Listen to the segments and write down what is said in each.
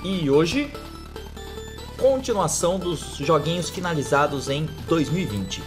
E hoje, continuação dos joguinhos finalizados em 2020.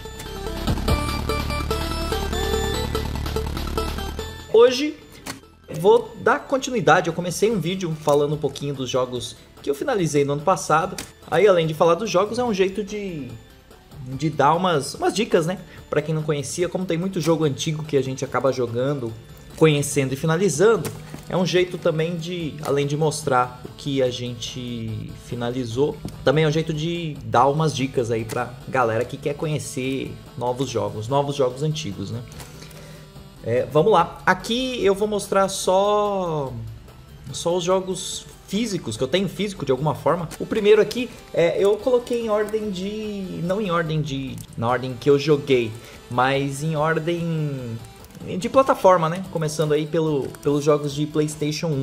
Hoje vou dar continuidade, eu comecei um vídeo falando um pouquinho dos jogos que eu finalizei no ano passado. Aí, além de falar dos jogos, é um jeito de dar umas dicas, né? Pra quem não conhecia, como tem muito jogo antigo que a gente acaba jogando, conhecendo e finalizando, é um jeito também de, além de mostrar o que a gente finalizou, também é um jeito de dar umas dicas aí pra galera que quer conhecer novos jogos antigos, né? Vamos lá, aqui eu vou mostrar só os jogos físicos, que eu tenho físico de alguma forma. O primeiro aqui, eu coloquei em ordem de... não em ordem de... na ordem que eu joguei, mas em ordem de plataforma, né? Começando aí pelos jogos de PlayStation 1.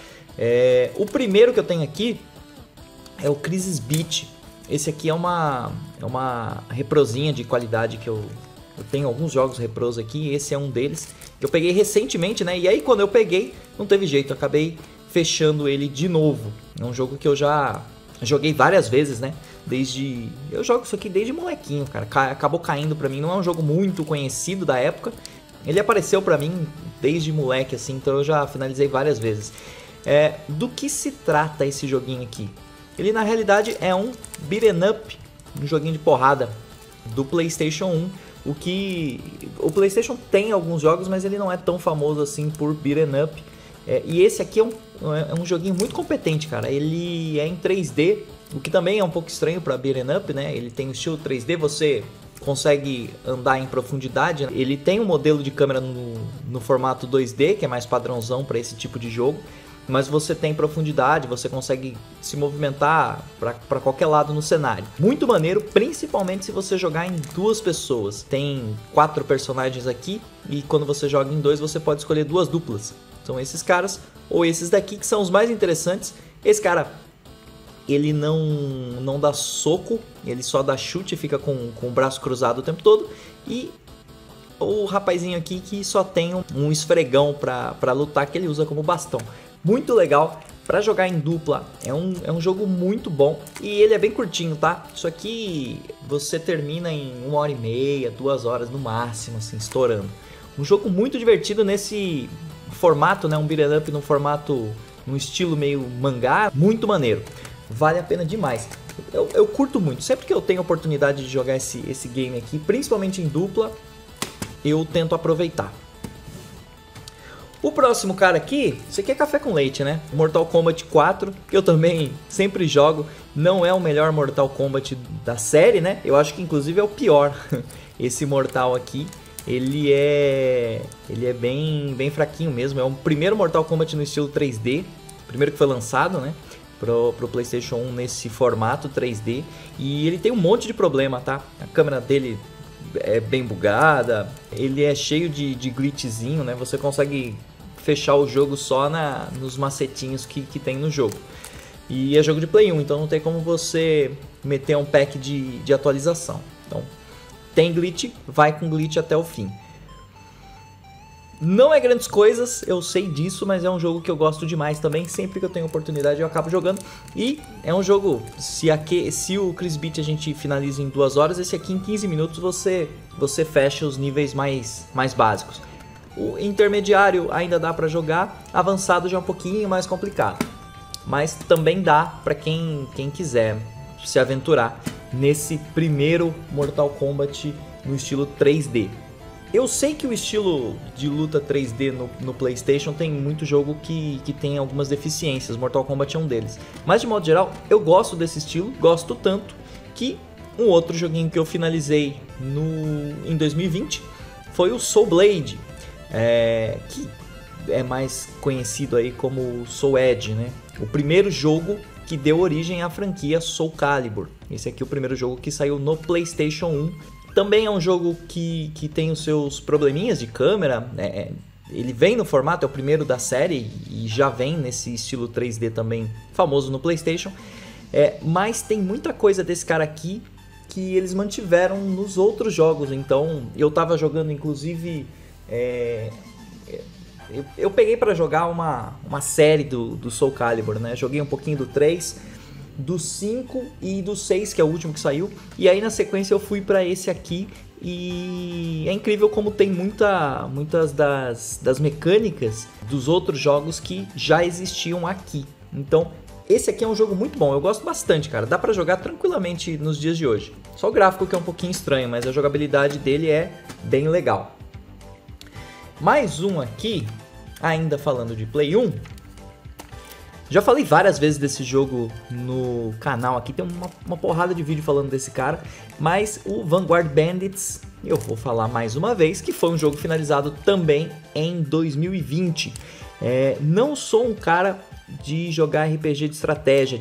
O primeiro que eu tenho aqui é o Crisis Beat. Esse aqui é uma reprozinha de qualidade que eu tenho alguns jogos repros aqui, esse é um deles. Eu peguei recentemente, né? E aí quando eu peguei, não teve jeito, eu acabei fechando ele de novo. É um jogo que eu já joguei várias vezes, né? Eu jogo isso aqui desde molequinho, cara. Acabou caindo pra mim, não é um jogo muito conhecido da época. Ele apareceu pra mim desde moleque, assim, então eu já finalizei várias vezes. Do que se trata esse joguinho aqui? Ele na realidade é um beat'em up, um joguinho de porrada do PlayStation 1. O PlayStation tem alguns jogos, mas ele não é tão famoso assim por beat'em up. E esse aqui é um joguinho muito competente, cara. Ele é em 3D, o que também é um pouco estranho para beat'em up, né? Ele tem o estilo 3D, você consegue andar em profundidade. Ele tem um modelo de câmera no formato 2D, que é mais padrãozão para esse tipo de jogo. Mas você tem profundidade, você consegue se movimentar para qualquer lado no cenário. Muito maneiro, principalmente se você jogar em duas pessoas. Tem 4 personagens aqui e quando você joga em 2 você pode escolher 2 duplas. São esses caras ou esses daqui que são os mais interessantes. Esse cara, ele não dá soco, ele só dá chute, fica com o braço cruzado o tempo todo. E o rapazinho aqui que só tem um esfregão para lutar, que ele usa como bastão. Muito legal, para jogar em dupla, é um jogo muito bom e ele é bem curtinho, tá? Isso aqui você termina em 1h30, 2 horas no máximo, assim, estourando. Um jogo muito divertido nesse formato, né? Um beat'em up num estilo meio mangá, muito maneiro. Vale a pena demais. Eu curto muito, sempre que eu tenho oportunidade de jogar esse game aqui, principalmente em dupla, eu tento aproveitar. O próximo cara aqui, isso aqui é café com leite, né? Mortal Kombat 4, que eu também sempre jogo. Não é o melhor Mortal Kombat da série, né? Eu acho que inclusive é o pior. Esse Mortal aqui, ele é bem fraquinho mesmo. É o primeiro Mortal Kombat no estilo 3D. Primeiro que foi lançado, né? Pro PlayStation 1 nesse formato 3D. E ele tem um monte de problema, tá? A câmera dele é bem bugada. Ele é cheio de glitchzinho, né? Você consegue fechar o jogo só nos macetinhos que tem no jogo. E é jogo de Play 1, então não tem como você meter um pack de atualização. Então, tem glitch, vai com glitch até o fim. Não é grandes coisas, eu sei disso, mas é um jogo que eu gosto demais também. Sempre que eu tenho oportunidade eu acabo jogando. E é um jogo, se o Crisis Beat a gente finaliza em 2 horas, esse aqui em 15 minutos você fecha os níveis mais básicos. O intermediário ainda dá pra jogar, avançado já é um pouquinho mais complicado. Mas também dá pra quem quiser se aventurar nesse primeiro Mortal Kombat no estilo 3D. Eu sei que o estilo de luta 3D no PlayStation tem muito jogo que tem algumas deficiências, Mortal Kombat é um deles. Mas de modo geral, eu gosto desse estilo, gosto tanto que um outro joguinho que eu finalizei em 2020 foi o Soul Blade, que é mais conhecido aí como Soul Edge, né? O primeiro jogo que deu origem à franquia Soul Calibur. Esse aqui é o primeiro jogo que saiu no PlayStation 1. Também é um jogo que tem os seus probleminhas de câmera. Ele vem no formato, é o primeiro da série e já vem nesse estilo 3D também famoso no PlayStation. Mas tem muita coisa desse cara aqui que eles mantiveram nos outros jogos. Então eu tava jogando inclusive eu peguei pra jogar uma série do Soul Calibur, né? Joguei um pouquinho do 3, do 5 e do 6, que é o último que saiu. E aí na sequência eu fui pra esse aqui. E é incrível como tem muitas das mecânicas dos outros jogos que já existiam aqui. Então esse aqui é um jogo muito bom, eu gosto bastante, cara. Dá pra jogar tranquilamente nos dias de hoje. Só o gráfico que é um pouquinho estranho, mas a jogabilidade dele é bem legal. Mais um aqui, ainda falando de Play 1. Já falei várias vezes desse jogo no canal aqui, tem uma porrada de vídeo falando desse cara. Mas o Vanguard Bandits, eu vou falar mais uma vez, que foi um jogo finalizado também em 2020. Não sou um cara de jogar RPG de estratégia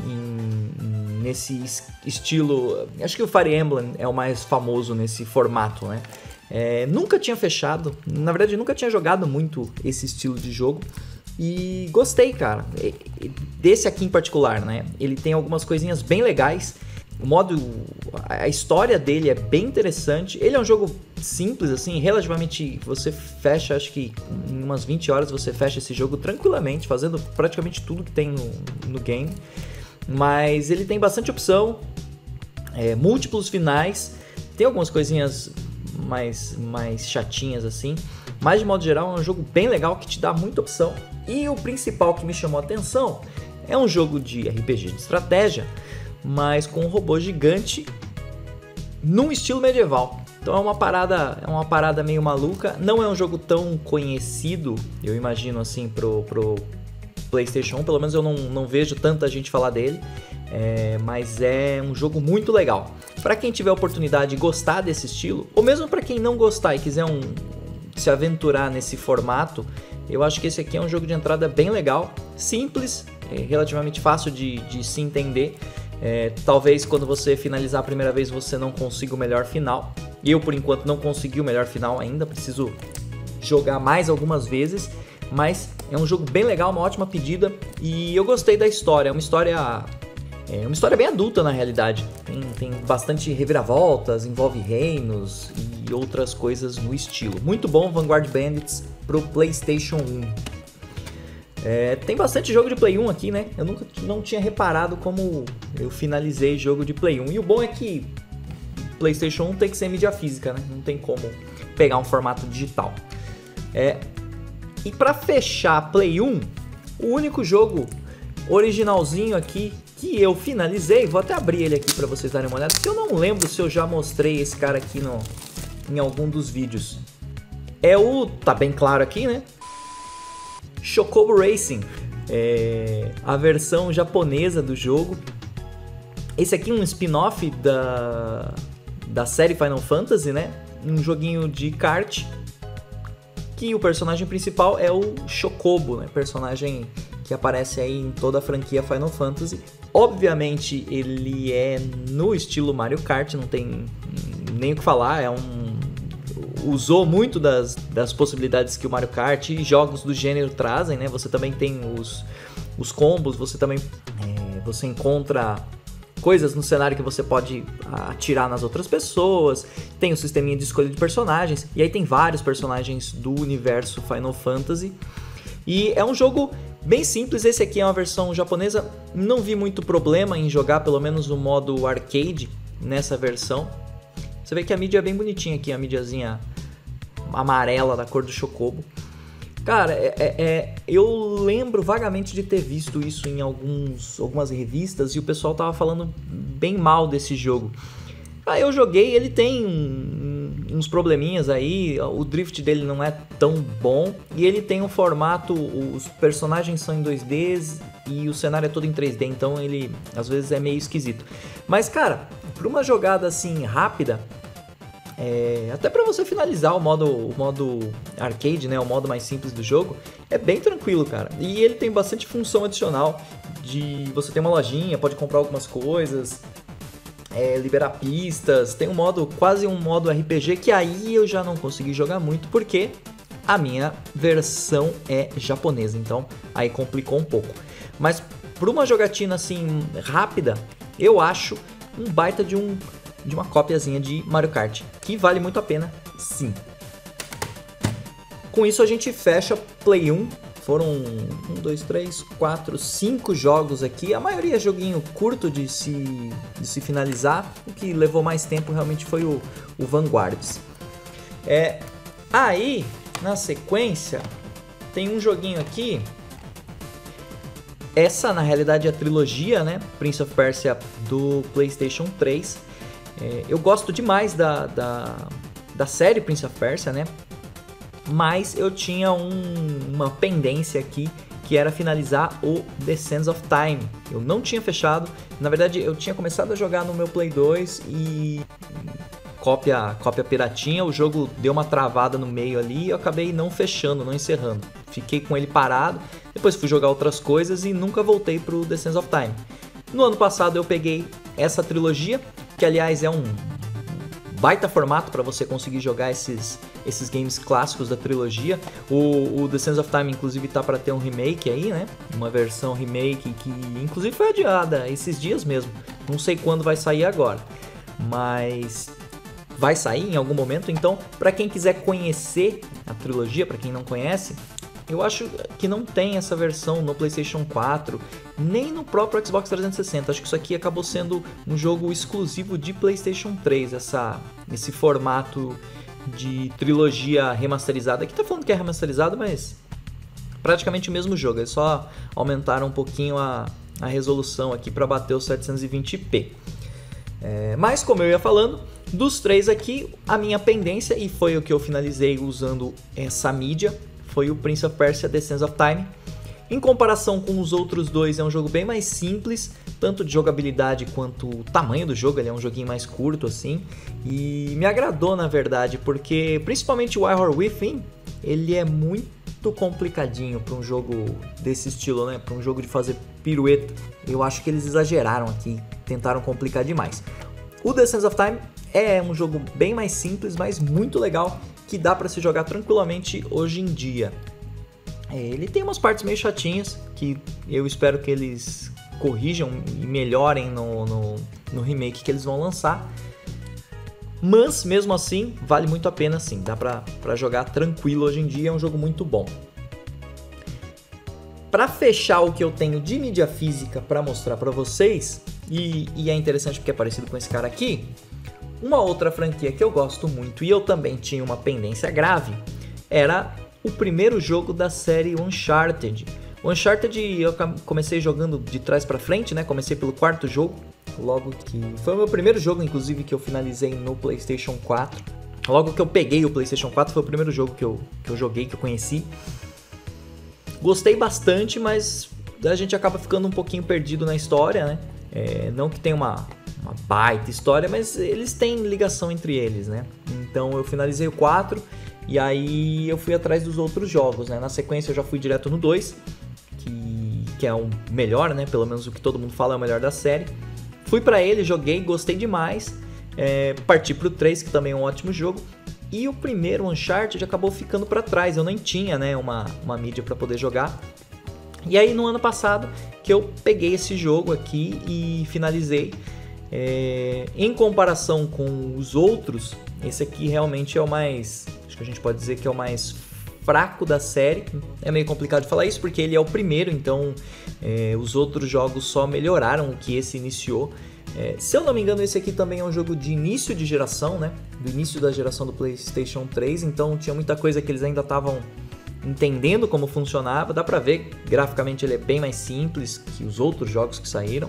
nesse estilo. Acho que o Fire Emblem é o mais famoso nesse formato, né? Nunca tinha fechado, na verdade nunca tinha jogado muito esse estilo de jogo e gostei, cara, desse aqui em particular, né? Ele tem algumas coisinhas bem legais, a história dele é bem interessante. Ele é um jogo simples, assim, relativamente, você fecha, acho que em umas 20 horas você fecha esse jogo tranquilamente, fazendo praticamente tudo que tem no game. Mas ele tem bastante opção, múltiplos finais, tem algumas coisinhas mais chatinhas assim, mas de modo geral é um jogo bem legal que te dá muita opção. E o principal que me chamou a atenção é um jogo de RPG de estratégia, mas com um robô gigante num estilo medieval. Então é uma parada meio maluca. Não é um jogo tão conhecido, eu imagino assim, pro PlayStation 1, pelo menos eu não vejo tanta gente falar dele. Mas é um jogo muito legal. Para quem tiver a oportunidade de gostar desse estilo, ou mesmo para quem não gostar e quiser se aventurar nesse formato, eu acho que esse aqui é um jogo de entrada bem legal, simples, relativamente fácil de se entender. Talvez quando você finalizar a primeira vez você não consiga o melhor final. Eu, por enquanto, não consegui o melhor final ainda, preciso jogar mais algumas vezes. Mas é um jogo bem legal, uma ótima pedida, e eu gostei da história. É uma história bem adulta na realidade. Tem bastante reviravoltas, envolve reinos e outras coisas no estilo. Muito bom, Vanguard Bandits pro PlayStation 1. Tem bastante jogo de Play 1 aqui, né? Eu não tinha reparado como eu finalizei jogo de Play 1. E o bom é que PlayStation 1 tem que ser mídia física, né? Não tem como pegar um formato digital. E para fechar Play 1, o único jogo originalzinho aqui que eu finalizei, vou até abrir ele aqui para vocês darem uma olhada, porque eu não lembro se eu já mostrei esse cara aqui em algum dos vídeos. Tá bem claro aqui, né? Chocobo Racing, a versão japonesa do jogo. Esse aqui é um spin-off da série Final Fantasy, né? Um joguinho de kart, que o personagem principal é o Chocobo, né? Personagem que aparece aí em toda a franquia Final Fantasy. Obviamente ele é no estilo Mario Kart, não tem nem o que falar, usou muito das possibilidades que o Mario Kart e jogos do gênero trazem, né? Você também tem os combos, você também você encontra coisas no cenário que você pode atirar nas outras pessoas, tem o sisteminha de escolha de personagens, e aí tem vários personagens do universo Final Fantasy, e é um jogo bem simples. Esse aqui é uma versão japonesa, não vi muito problema em jogar pelo menos o modo arcade nessa versão. Você vê que a mídia é bem bonitinha aqui, a mídiazinha amarela da cor do Chocobo. Cara, eu lembro vagamente de ter visto isso em algumas revistas e o pessoal tava falando bem mal desse jogo. Aí eu joguei, ele tem uns probleminhas aí, o drift dele não é tão bom e ele tem um formato, os personagens são em 2D e o cenário é todo em 3D, então ele às vezes é meio esquisito. Mas cara, para uma jogada assim rápida, até para você finalizar o modo arcade, né, o modo mais simples do jogo, é bem tranquilo, cara. E ele tem bastante função adicional, de você ter uma lojinha, pode comprar algumas coisas, liberar pistas, tem quase um modo RPG, que aí eu já não consegui jogar muito, porque a minha versão é japonesa, então aí complicou um pouco. Mas para uma jogatina assim rápida, eu acho um baita de uma copiazinha de Mario Kart, que vale muito a pena, sim. Com isso a gente fecha Play 1. Foram 1, 2, 3, 4, 5 jogos aqui. A maioria é joguinho curto de se finalizar. O que levou mais tempo realmente foi o Vanguards. Aí, na sequência, tem um joguinho aqui. Essa, na realidade, é a trilogia, né? Prince of Persia do PlayStation 3. Eu gosto demais da série Prince of Persia, né? Mas eu tinha uma pendência aqui, que era finalizar o The Sands of Time. Eu não tinha fechado. Na verdade, eu tinha começado a jogar no meu Play 2 e... Cópia piratinha, o jogo deu uma travada no meio ali e eu acabei não fechando, não encerrando. Fiquei com ele parado, depois fui jogar outras coisas e nunca voltei pro The Sands of Time. No ano passado eu peguei essa trilogia, que aliás é um baita formato para você conseguir jogar esses games clássicos da trilogia. O The Sands of Time inclusive tá para ter um remake aí, né? Uma versão remake que inclusive foi adiada esses dias mesmo. Não sei quando vai sair agora, mas... vai sair em algum momento. Então, para quem quiser conhecer a trilogia, para quem não conhece, eu acho que não tem essa versão no PlayStation 4, nem no próprio Xbox 360. Acho que isso aqui acabou sendo um jogo exclusivo de PlayStation 3, esse formato de trilogia remasterizada. Aqui tá falando que é remasterizado, mas praticamente o mesmo jogo. Eles só aumentaram um pouquinho a resolução aqui para bater os 720p. Mas como eu ia falando, dos três aqui, a minha pendência, e foi o que eu finalizei usando essa mídia, foi o Prince of Persia The Sands of Time. Em comparação com os outros dois, é um jogo bem mais simples, tanto de jogabilidade quanto o tamanho do jogo. Ele é um joguinho mais curto assim, e me agradou na verdade, porque principalmente o I War Within, ele é muito complicadinho para um jogo desse estilo, né? Para um jogo de fazer pirueta. Eu acho que eles exageraram aqui, tentaram complicar demais. O The Sands of Time é um jogo bem mais simples, mas muito legal, que dá para se jogar tranquilamente hoje em dia. Ele tem umas partes meio chatinhas, que eu espero que eles corrijam e melhorem no remake que eles vão lançar. Mas, mesmo assim, vale muito a pena sim. Dá pra jogar tranquilo hoje em dia, é um jogo muito bom. Para fechar o que eu tenho de mídia física para mostrar para vocês, e é interessante porque é parecido com esse cara aqui, uma outra franquia que eu gosto muito e eu também tinha uma pendência grave, era o primeiro jogo da série Uncharted. O Uncharted eu comecei jogando de trás para frente, né? Comecei pelo quarto jogo, logo que... foi o meu primeiro jogo, inclusive, que eu finalizei no PlayStation 4. Logo que eu peguei o PlayStation 4, foi o primeiro jogo que eu joguei, que eu conheci. Gostei bastante, mas a gente acaba ficando um pouquinho perdido na história, né? Não que tenha uma baita história, mas eles têm ligação entre eles, né? Então eu finalizei o 4 e aí eu fui atrás dos outros jogos, né? Na sequência eu já fui direto no 2, que é o melhor, né? Pelo menos o que todo mundo fala é o melhor da série. Fui pra ele, joguei, gostei demais. Parti pro 3, que também é um ótimo jogo. E o primeiro Uncharted acabou ficando pra trás, eu nem tinha, né, uma mídia pra poder jogar. E aí no ano passado que eu peguei esse jogo aqui e finalizei. Em comparação com os outros, esse aqui realmente é o mais, acho que a gente pode dizer que é o mais fraco da série. É meio complicado falar isso porque ele é o primeiro, então os outros jogos só melhoraram o que esse iniciou. Se eu não me engano, esse aqui também é um jogo de início de geração, né? Do início da geração do PlayStation 3, então tinha muita coisa que eles ainda estavam entendendo como funcionava. Dá pra ver, graficamente ele é bem mais simples que os outros jogos que saíram.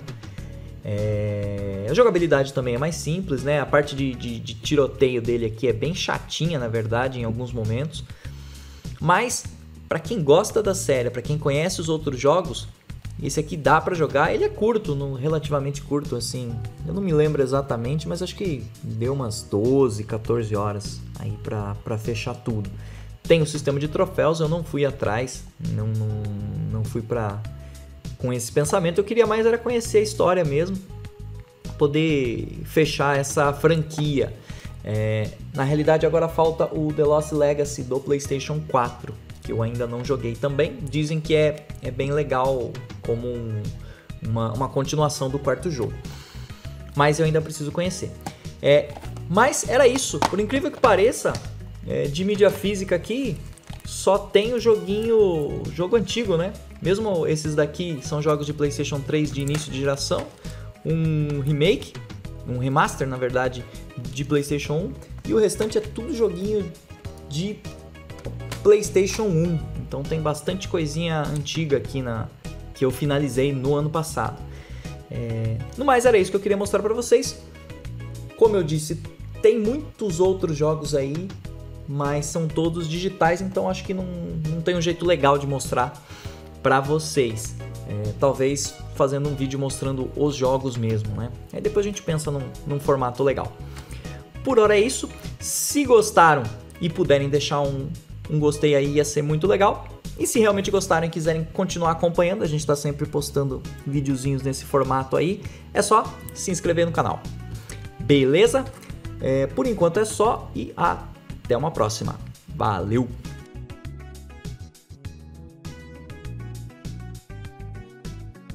A jogabilidade também é mais simples, né? A parte de tiroteio dele aqui é bem chatinha, na verdade, em alguns momentos. Mas, pra quem gosta da série, pra quem conhece os outros jogos, esse aqui dá pra jogar. Ele é curto, relativamente curto, assim. Eu não me lembro exatamente, mas acho que deu umas 12, 14 horas aí pra fechar tudo. Tem o sistema de troféus, eu não fui atrás, não fui com esse pensamento. Eu queria mais era conhecer a história mesmo, poder fechar essa franquia. Na realidade agora falta o The Lost Legacy do PlayStation 4, que eu ainda não joguei também. Dizem que é bem legal como uma continuação do quarto jogo, mas eu ainda preciso conhecer. Mas era isso, por incrível que pareça, de mídia física aqui, só tem o jogo antigo, né? Mesmo esses daqui são jogos de PlayStation 3 de início de geração, um remake, um remaster, na verdade, de PlayStation 1, e o restante é tudo joguinho de PlayStation 1. Então tem bastante coisinha antiga aqui que eu finalizei no ano passado. No mais, era isso que eu queria mostrar para vocês. Como eu disse, tem muitos outros jogos aí, mas são todos digitais, então acho que não tem um jeito legal de mostrar para vocês. Talvez fazendo um vídeo mostrando os jogos mesmo, né? Aí depois a gente pensa num formato legal. Por hora é isso. Se gostaram e puderem deixar um gostei aí, ia ser muito legal. E se realmente gostarem e quiserem continuar acompanhando, a gente está sempre postando videozinhos nesse formato aí, é só se inscrever no canal. Beleza? Por enquanto é só e até uma próxima. Valeu!